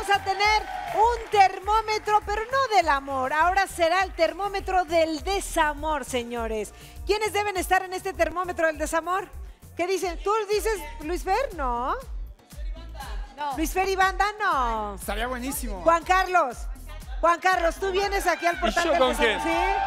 vamos a tener un termómetro, pero no del amor. Ahora será el termómetro del desamor, señores. ¿Quiénes deben estar en este termómetro del desamor? ¿Qué dicen? ¿Tú dices Luis Fer? No. No. Luis Fer y Banda, no. Estaría buenísimo. Juan Carlos, tú vienes aquí al portal del con desamor, quién? ¿sí?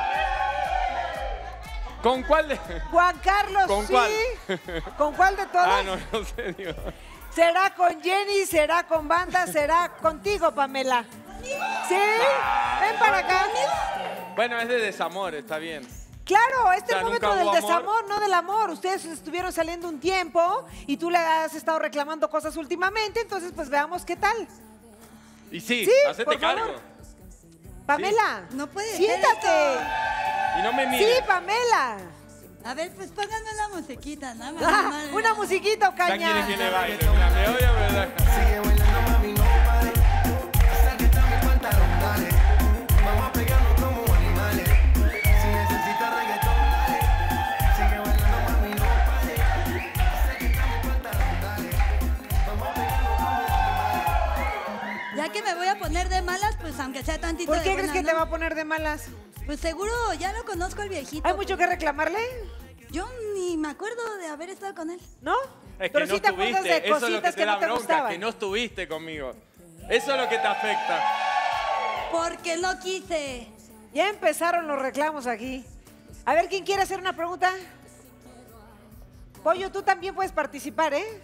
¿Con cuál de...? Juan Carlos, ¿Con sí. cuál? ¿Con cuál de todas? Ah, no sé, digo. ¿Será con Jenny? ¿Será con Banda? ¿Será contigo, Pamela? ¿Sí? Ven para acá. Bueno, es de desamor, está bien. Claro, es O sea, termómetro nunca del hubo amor. desamor, no del amor. Ustedes estuvieron saliendo un tiempo y tú le has estado reclamando cosas últimamente, entonces pues veamos qué tal. Y sí, Sí, hacete por favor. cargo. Pamela, No puede ser siéntate. esto. Y no me Sí, mires. Pamela. A ver, pues pónganme la musiquita, nada más. Ah, una musiquita, Ya quiere caña. que le baile. Mira, me oye, ¿verdad? Sigue bailando, mami, no pare. Sáquete mi pantalón, dale. Vamos a pegarnos como animales. Si necesitas reggaetón, dale. Sigue bailando, mami, no pare. Sáquete mi pantalón, dale. Vamos a pegarnos como animales. Ya que me voy a poner de malas, pues aunque sea tantito ¿Por de qué buena, crees que ¿no? te va a poner de malas? Pues seguro, ya lo conozco al viejito. ¿Hay mucho que reclamarle? Yo ni me acuerdo de haber estado con él. ¿No? Es Pero que no sí te acuerdas de estuviste. Eso es lo que cositas te que da no te bronca, gustaban. que no estuviste conmigo. Eso es lo que te afecta. Porque no quise. Ya empezaron los reclamos aquí. A ver, ¿quién quiere hacer una pregunta? Pollo, tú también puedes participar, ¿eh?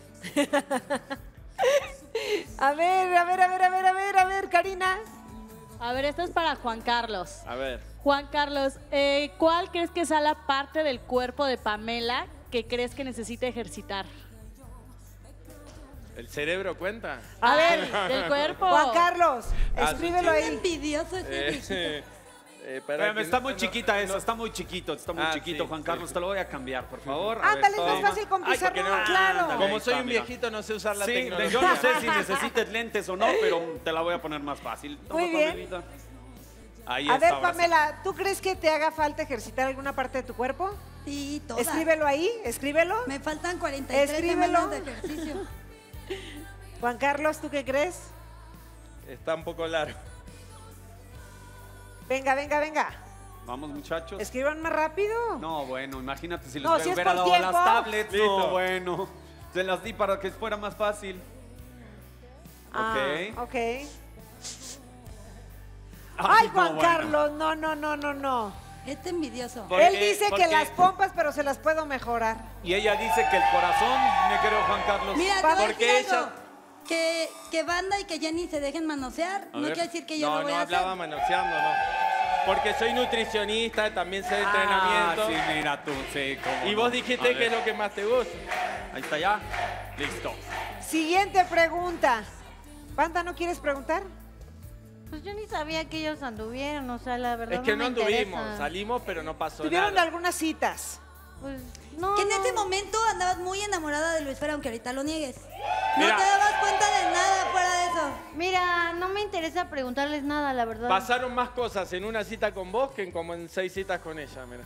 A ver, Karina. A ver, esto es para Juan Carlos. A ver. Juan Carlos, ¿cuál crees que sea la parte del cuerpo de Pamela que crees que necesita ejercitar? ¿El cerebro cuenta? A ver, Del cuerpo. Juan Carlos, Ah, escríbelo Qué ahí. envidioso este viejito. Espérame, Está muy chiquita esa, está muy chiquito, Ah, chiquito, sí, Juan sí. Carlos, te lo voy a cambiar, por favor. A ver, Ándale, es más toma. fácil con Ay, pizarra, porque no- claro. Ándale. Como Ahí soy está, un mira. viejito, no sé usar la Sí, tecnología. yo no sé si necesites lentes o no, pero te la voy a poner más fácil. Toma, Muy bien. Pamelita. Ahí A está, ver, ahora sí. Pamela, ¿tú crees que te haga falta ejercitar alguna parte de tu cuerpo? Sí, toda. Escríbelo ahí, escríbelo. Me faltan 43 Escríbelo. semanas de ejercicio. Juan Carlos, ¿tú qué crees? Está un poco largo. Venga. Vamos, muchachos. Escriban más rápido. No, bueno, imagínate si les No, si es hubiera por dado tiempo. las tablets. Listo. No, bueno. Se las di para que fuera más fácil. Ah, Ok. ok. Ay, no, Juan bueno. Carlos, no. Este envidioso. Por- Él qué? dice ¿Por que qué? las pompas, pero se las puedo mejorar. Y ella dice que el corazón, me creo, Juan Carlos. Mira, te voy a porque decir ella- algo. Que Banda y que Jenny se dejen manosear, A no ver. quiere decir que yo No, lo voy no a hablaba hacer. manoseando, no. Porque soy nutricionista, también sé de entrenamiento. Ah, sí, mira tú, sí, cómo Y no. vos A dijiste ver, que es lo que más te gusta. Ahí está ya. Listo. Siguiente pregunta. Banda, ¿no quieres preguntar? Pues yo ni sabía que ellos anduvieron, o sea, la verdad Es que no me anduvimos, interesa. salimos, pero no pasó Tuvieron nada. algunas citas. Pues no, Que en no. ese momento andabas muy enamorada de Luis Fer, aunque ahorita lo niegues. No Mira. te dabas cuenta de nada fuera de eso. Mira, no me interesa preguntarles nada, la verdad. Pasaron más cosas en una cita con vos que en como en 6 citas con ella, mira.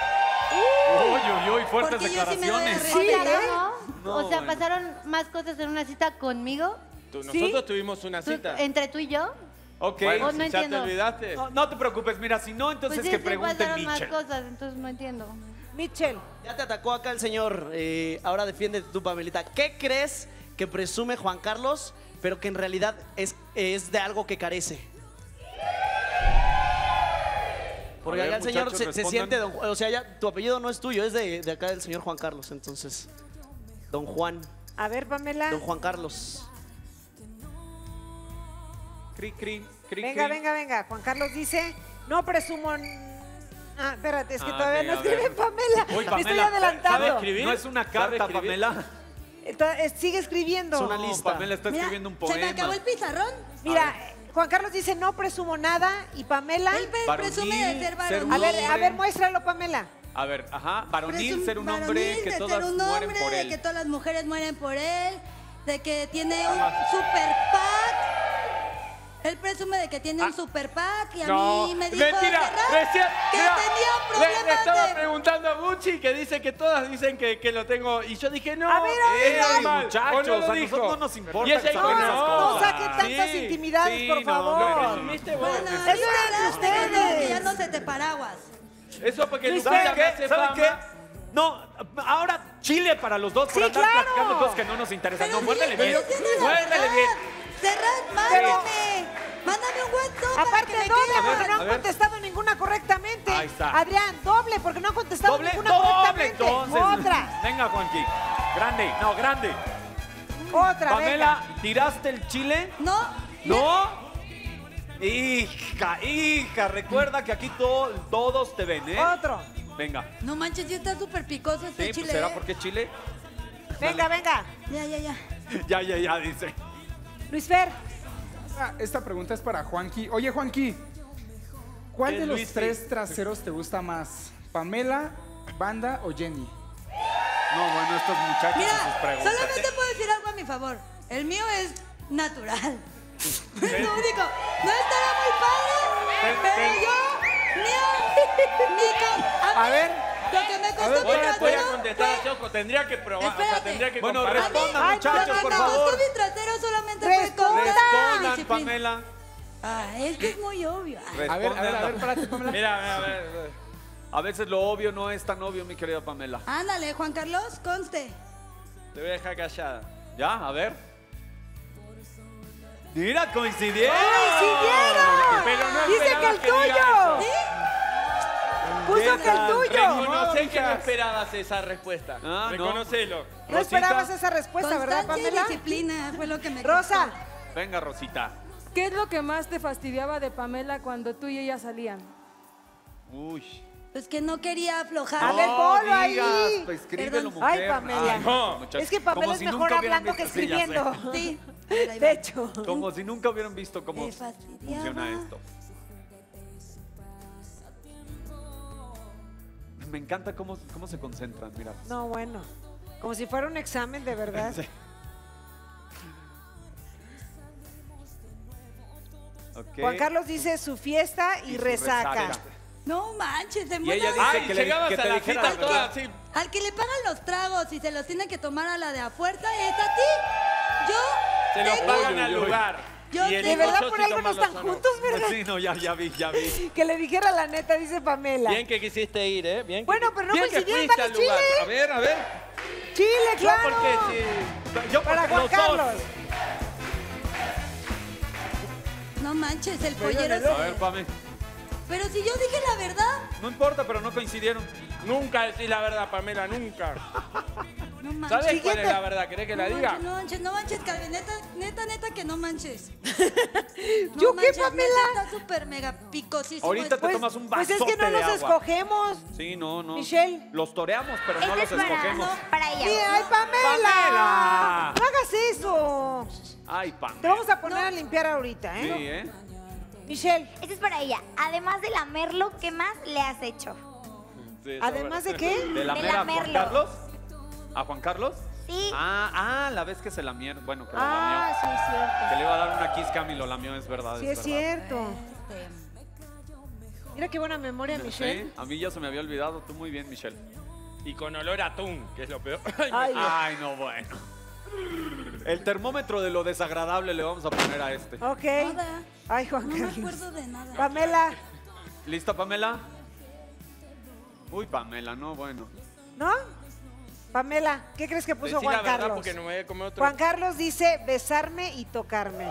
Uy, fuertes Porque yo sí me doy a declaraciones. O Sí, sea, ¿eh? ¿no? No, O sea, bueno. pasaron más cosas en una cita conmigo, Nosotros tuvimos una tú- cita. entre tú y yo. Ok. Bueno, Oh, si no ya te entiendo. olvidaste. No te preocupes, mira, si no, entonces Pues sí, que sí pregunte pasaron más Mitchell. cosas, entonces no entiendo. Mitchell. Ya te atacó acá el señor, ahora defiende tu Pamelita. ¿Qué crees que presume Juan Carlos, pero que en realidad es de algo que carece? Porque A ver, acá el señor muchachos, se respondan. siente, o sea, ya tu apellido no es tuyo, es de acá del señor Juan Carlos, entonces. Don Juan, A ver, Pamela. don Juan Carlos. Venga. Juan Carlos dice, no presumo... Ah, espérate, es que Ah, todavía sí, no a escribe ver. Pamela. Uy, Me estoy Pamela, ¿sabe adelantando. escribir? No es una ¿Sabe carta, escribir? Pamela. Sigue escribiendo. Es una No, lista. Pamela está Mira, escribiendo un se me acabó poema. el pizarrón. Mira, Juan Carlos dice, no presumo nada. Y Pamela... Él Varonil, presume de ser ser varonil. A ver, muéstralo, Pamela. A ver, ajá, varonil, ser un hombre Varonil, que de todas ser un mueren hombre, por de él. que todas las mujeres mueren por él, de que tiene un super pack. Él presume de que tiene un super pack y a mí me dijo mentira, hace rato recién, que mira, tenía le problemas estaba de... preguntando a Gucci que dice que todas dicen que lo tengo y yo dije no. A ver, es Ey, normal, muchachos, o no lo a dijo. nosotros no nos importa Y ella que dijo saben esas no. cosas. No saquen tantas las intimidades, por favor. ¿Resumiste vos? Bueno, Eso era entre ustedes. que ya no se te paraguas. Eso porque Luis, Lupita ¿saben me hace ¿Saben fama. qué? No, ahora Chile para los dos por Sí, andar claro. platicando cosas que no nos interesan. Pero No, muérdele sí, bien. pero sí es la Muérdele verdad. bien. Serrat, mándame. Mándame un WhatsApp para Aparte, que me doble, quede. porque no a han ver. contestado ninguna correctamente. Ahí está. Adrián, doble, porque no han contestado Doble, ninguna doble, correctamente. entonces. Otra, Venga, Juanqui. Grande, no, grande. otra, Pamela, ¿tiraste el chile? No. ¿No? Hija, recuerda que aquí todos te ven, ¿eh? venga. Otro. Venga. No manches, sí está súper picoso este Sí, chile. pues será ¿eh? porque es chile. Venga, venga. Ya. Ya, dice. Luis Fer, Esta pregunta es para Juanqui. Oye, Juanqui, ¿cuál de los Luis, tres traseros te gusta más? ¿Pamela, Banda o Jenny? No, bueno, estos muchachos y sus Mira, preguntas. solamente puedo decir algo a mi favor. El mío es natural. Es lo único. No estará muy padre, pero yo, A ver, lo que me costó mi Voy a trasero contestar a fue- Choco. Tendría que probar. O sea, Espérate. tendría que Bueno, comparar. respondan, Ay, muchachos, Lo que por me favor. costó mi trasero solamente fue Respondan. constancia y Respondan, disciplina. Pamela. Ah, es que es muy obvio. a ver, párate, Pamela. Mira, a ver. A veces lo obvio no es tan obvio, mi querida Pamela. Ándale, Juan Carlos, conste. Te voy a dejar callada. ¿Ya? A ver. Mira, coincidieron. ¡Coincidieron! Pero no Dice que esperaba el que diga tuyo. ¿Sí? Puso que el tuyo. Reconoce que no esperabas esa respuesta. Ah, no. Reconocelo. No esperabas esa respuesta, ¿verdad, Constancia y Pamela? disciplina fue lo que me Rosa, costó. Venga, Rosita. ¿Qué es lo que más te fastidiaba de Pamela cuando tú y ella salían? Uy. Pues que no quería aflojar. Dale el polo ahí. digas, pues, escríbelo, Perdón. mujer. Ay, Pamela. no, muchachos, es que Pamela como es si mejor nunca hubieran hablando que visto- sí, ya sé. escribiendo. Sí. Ahí va. De hecho. Como si nunca hubieran visto cómo Me fastidiaba. funciona esto. Me encanta cómo se concentran, mira. No, bueno. Como si fuera un examen de verdad. Sí. Ok. Juan Carlos dice su fiesta y, Y su resaca. No manches, se Y muere. ella dice Ay, que, llegabas que a te la dijera cita toda así. Al que le pagan los tragos y se los tiene que tomar a la de a fuerza es a ti. Yo Se lo tengo- pagan al lugar. Yo Y el De verdad, ocho por sí algo no toman están los sonos. juntos, ¿verdad? Sí, no, ya vi. Que le dijera la neta, dice Pamela. Bien que quisiste ir, ¿eh? Bien que, Bueno, pero no bien que coincidieron fuiste para al Chile. lugar. A ver. Chile, Yo claro. porque sí. Yo Para porque Juan los dos. Carlos. No manches, el pollero se... A ver, Pame. Pero si yo dije la verdad. No importa, pero no coincidieron. Nunca decís la verdad, Pamela, nunca. No manches. ¿Sabes cuál Siguiente. es la verdad? ¿Querés que la No diga? manches, no manches, no manches, Carmen, neta, que no manches. ¿Yo qué, manches, Pamela? neta, está súper mega picosísimo. Ahorita te Pues- tomas un Pues vasote es que no de los agua. escogemos. Sí, no. Michelle. Los toreamos, pero no los escogemos. Para ella. Mira, ay, Pamela. ¡Pamela! No hagas eso. Ay, Pame. Te vamos a poner a limpiar ahorita, Sí, ¿eh? ¿eh? Michelle, Este es para ella. Además de lamerlo, ¿qué más le has hecho? Sí, está ¿además de bueno. qué? ¿De la De mera a Juan lamerlo. Carlos? ¿A Juan Carlos? Sí. La vez que se lamió. Bueno, que lo Ah, lamió. sí es Que cierto. le iba a dar una kiss cam y lo lamió, es verdad. Sí es verdad. cierto. Mira qué buena memoria, Sí, Michelle. a mí ya se me había olvidado. Tú muy bien, Michelle. Y con olor a atún, que es lo peor. Ay, Ay, no, bueno. El termómetro de lo desagradable le vamos a poner a este. ok. Nada. Ay, Juan No me Carlos. acuerdo de nada. Pamela, ¿Lista, Pamela? Uy, Pamela, no, bueno. ¿no? Pamela, ¿qué crees que puso Decí la Juan verdad Carlos? porque no me voy a comer otro. Juan Carlos dice besarme y tocarme.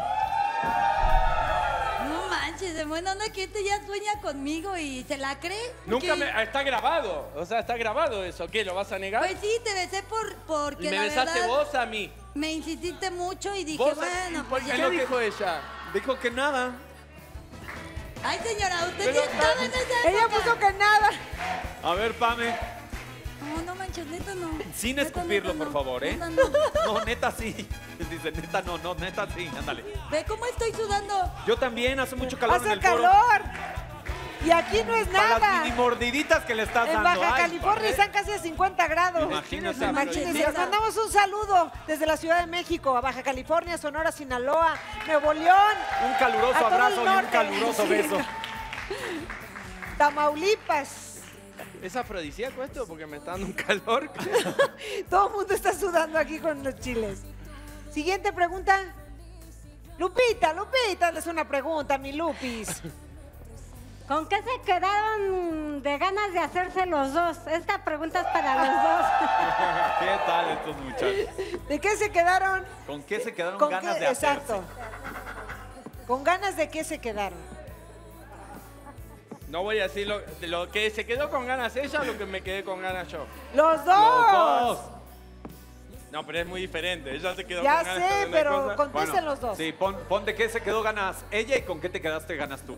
No manches, de buena onda que este ya sueña conmigo y se la cree. Nunca porque- me... Está grabado. O sea, está grabado eso. ¿Qué? ¿Lo vas a negar? Pues sí, te besé porque y me la besaste verdad vos a mí. me insististe mucho y dije, Vos bueno, pues ¿Qué ya. dijo ella? Dijo que nada. Ay, señora, usted Pero- sí estaba en esa Ella época. puso que nada. A ver, Pame. No manches, neta no. Sin Neta, escupirlo, neta, por no. favor, ¿eh? Neta, no. No, neta sí. Dice, neta no, neta sí. Ándale. Ve cómo estoy sudando. Yo también, hace mucho calor en Hace el foro. calor. Y aquí no es Para las nada. mini mordiditas que le estás En dando. Baja Ay, California Pame. están casi a 50 grados. Imagínate. Imagínense, Neta. les mandamos un saludo desde la Ciudad de México, a Baja California, Sonora, Sinaloa, Nuevo León, Un a caluroso todo el abrazo y un norte. caluroso Sí. beso. Tamaulipas. ¿Es afrodisíaco esto? Porque me está dando un calor. Todo el mundo está sudando aquí con los chiles. Siguiente pregunta. Lupita, hazles una pregunta, mi Lupis. ¿Con qué se quedaron de ganas de hacerse los dos? Esta pregunta es para los dos. ¿Qué tal estos muchachos? ¿De qué se quedaron? ¿Con qué se quedaron ¿Con ganas qué? de hacerse? Exacto. ¿Con ganas de qué se quedaron? No voy a decir lo que se quedó con ganas ella o lo que me quedé con ganas yo. ¡Los dos! Los dos. No, pero es muy diferente. Ella se quedó Ya con ganas sé, de una pero cosa. contesten los dos. Sí, pon de qué se quedó ganas ella y con qué te quedaste ganas tú.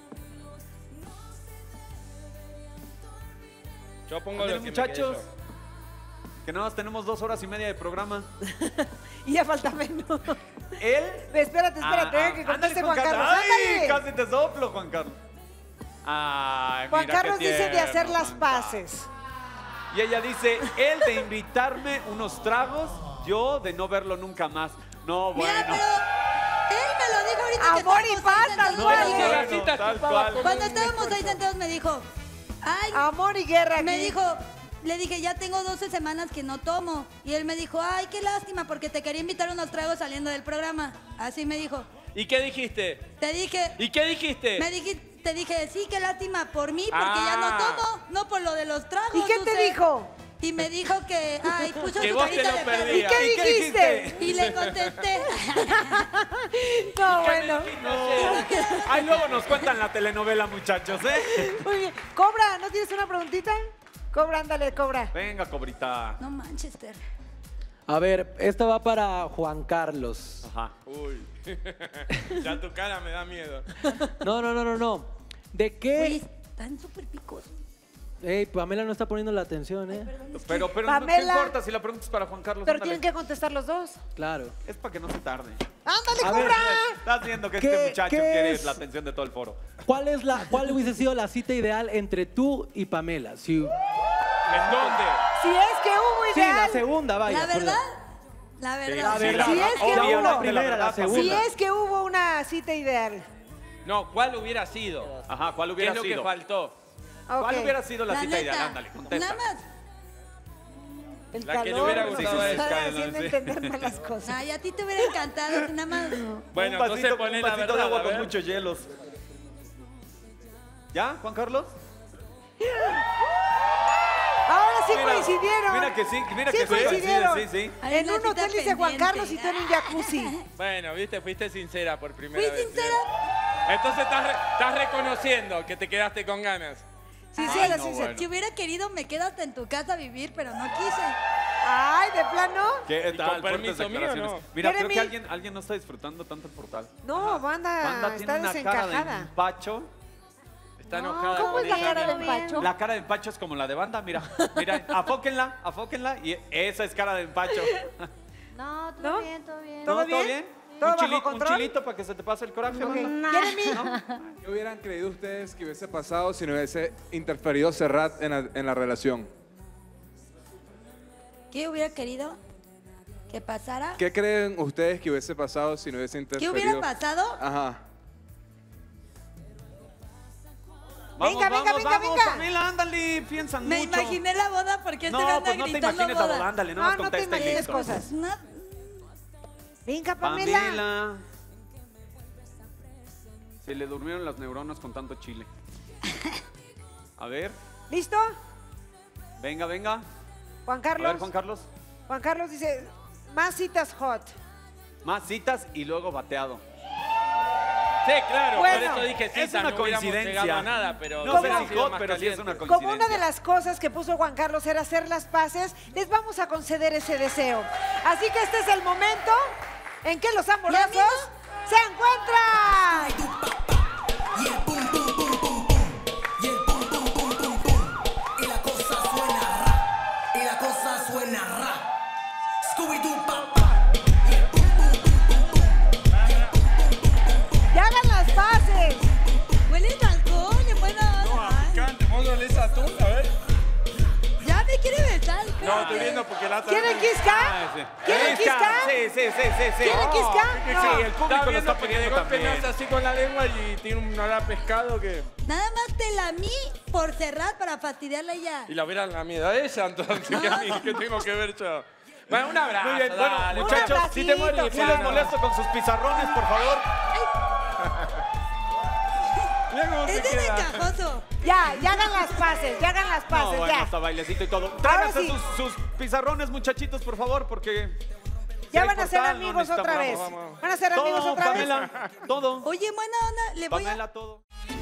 Yo pongo Ándale, lo que muchachos. me quedé yo. Que nada más tenemos 2 horas y media de programa. Y ya falta menos. Él... Espérate, que conteste Juan Carlos. ¡Ay! ¡Ándale! Casi te soplo, Juan Carlos. Ay, Juan mira qué Carlos dice de tierno, hacer las Juan paces. Y ella dice, él de invitarme unos tragos, yo de no verlo nunca más. No, bueno. Mira, pero él me lo dijo ahorita que Amor y estábamos ahí paz, tal sentados. cual. bueno, Gracias, tal papá, cual. por- Cuando estábamos ahí sentados me dijo, ay, Amor y guerra me aquí. dijo, le dije, ya tengo 12 semanas que no tomo. Y él me dijo, ay, qué lástima, porque te quería invitar unos tragos saliendo del programa. Así me dijo. ¿Y qué dijiste? Te dije, ¿Y qué dijiste? te dije, sí, qué lástima por mí, porque ya no tomo, no por lo de los tragos. ¿Y qué te Dulce". dijo? Y me dijo que, ay, puso Que su vos te carita lo de perro. ¿Y perdías. qué ¿Y qué dijiste? Y le contesté. No, bueno. Ahí luego nos cuentan la telenovela, muchachos, ¿eh? Muy bien. Cobra, ¿no tienes una preguntita? Cobra, ándale, Cobra. Venga, cobrita. No, Manchester. A ver, esta va para Juan Carlos. Ajá. Uy. Ya tu cara me da miedo. No. ¿De Uy, qué? están súper picos. Ey, Pamela no está poniendo la atención, ¿eh? Pero no, ¿qué Pamela. importa si la pregunta es para Juan Carlos? Pero ándale. tienen que contestar los dos. Claro. Es para que no se tarde. ¡Ándale, A ver, Cobra! Estás viendo que ¿Qué- este muchacho qué quiere es? la atención de todo el foro. ¿Cuál hubiese sido la cita ideal entre tú y Pamela? Si, ¿En dónde? Si es que hubo sí, ideal. la segunda, vaya. La verdad, la verdad. Si es que obvio, hubo. la primera, la segunda. Si es que hubo una cita ideal. No, ¿cuál hubiera sido? Ajá, ¿cuál ¿Qué hubiera es lo sido? que faltó? ¿Cuál Ok. hubiera sido la La cita neta, ideal? Ándale, contesta. nada más. El La que le calor hubiera nos gustado a está ella, haciendo sí. entender mal las cosas. Ay, a ti te hubiera encantado, nada más. Bueno, un entonces vasito, poné un la vasito verdad, de agua a con ver. muchos hielos. ¿Ya, Juan Carlos? Ahora sí Mira, coincidieron. Mira que sí, mira Sí que sí, coincidieron. coincide, sí, sí. Hay En una un cita hotel dice Juan pendiente. Carlos y tú en un jacuzzi. Bueno, viste, fuiste sincera por primera ¿Fui vez. sincera? Entonces estás reconociendo que te quedaste con ganas. Sincera, no, sincera. bueno. Si hubiera querido, me quedo hasta en tu casa a vivir, pero no quise. Ay, ¿de plano? ¿Qué ¿Y tal? con Fuertes permiso mío, declaraciones. no? Mira, creo Jeremy. que alguien no está disfrutando tanto el portal. No, banda, Wanda tiene está una cara de desencajada. empacho. Está enojada. ¿Cómo con es la ella. cara de empacho? La cara de empacho es como la de banda, mira. Mira, afóquenla y esa es cara de empacho. No, ¿No? todo bien, todo bien. ¿Todo bien? ¿Todo ¿Un bajo chilito, control? un chilito para que se te pase el coraje, banda? Jeremy. ¿Qué hubieran creído ustedes que hubiese pasado si no hubiese interferido Serrat en la relación? ¿Qué hubiera querido que pasara? ¿Qué creen ustedes que hubiese pasado si no hubiese ¿Qué interferido? hubiera pasado? Ajá. Vamos, Venga, venga, vamos, venga, vamos, venga. Pamela, ándale, piensan Me mucho. imaginé la boda porque este me No, anda pues no te gritando imagines la boda. boda, ándale, No, nada más no te contesta y imagines listo. cosas. No, Venga, Pamela. Pamela. Se le durmieron las neuronas con tanto chile. A ver, ¿Listo? venga, venga. Juan A Carlos. ver, Juan Carlos. Juan Carlos dice, más citas hot. Más citas y luego bateado. Sí, claro, Bueno, por eso dije cita, es una no hubiéramos coincidencia. llegado a nada, pero... No sé hubiera si sido hot, más pero sí es caliente. una coincidencia. Como una de las cosas que puso Juan Carlos era hacer las paces, les vamos a conceder ese deseo. Así que este es el momento en que los amorosos se encuentran. Y el pum pum pum pum pum. Y el pum pum pum pum pum. Y la cosa suena ra. Y la cosa suena ra. Scooby-Doo papá. Y el pum pum pum pum pum. Y el pum pum pum pum pum. ¡Ya hagan las paces! huele a alcohol, en buena No, onda. a picante, ¿vos olés a atún? A ver. Ya me quiere besar. No, estoy viendo porque la... ¿Quieren quisca? ¿Quieren quisca? Sí, sí, sí, sí, sí. ¿Quieren quisca? Sí, No. sí, el público Estaba lo viendo está porque de pidiendo golpe también. nace así con la lengua y tiene un olor a pescado que... Nada más te lamí por cerrar para fastidiarla ya. Y la hubiera lamido a ella, entonces, ¿qué tengo que ver yo? Bueno, un abrazo. Muy bien, bueno, dale. muchachos, si te abracito, si les claro. molesto con sus pizarrones, por favor. Mira cómo se Es bien queda. encajoso. Ya hagan las paces, No, bueno, ya. hasta bailecito y todo. Tráiganse sí. sus pizarrones, muchachitos, por favor, porque... Ya si hay van a ser portal, no amigos otra necesitamos- vez. Van a ser amigos Todo, otra vez. Pamela, todo. Oye, buena onda, le voy a... Pamela, todo.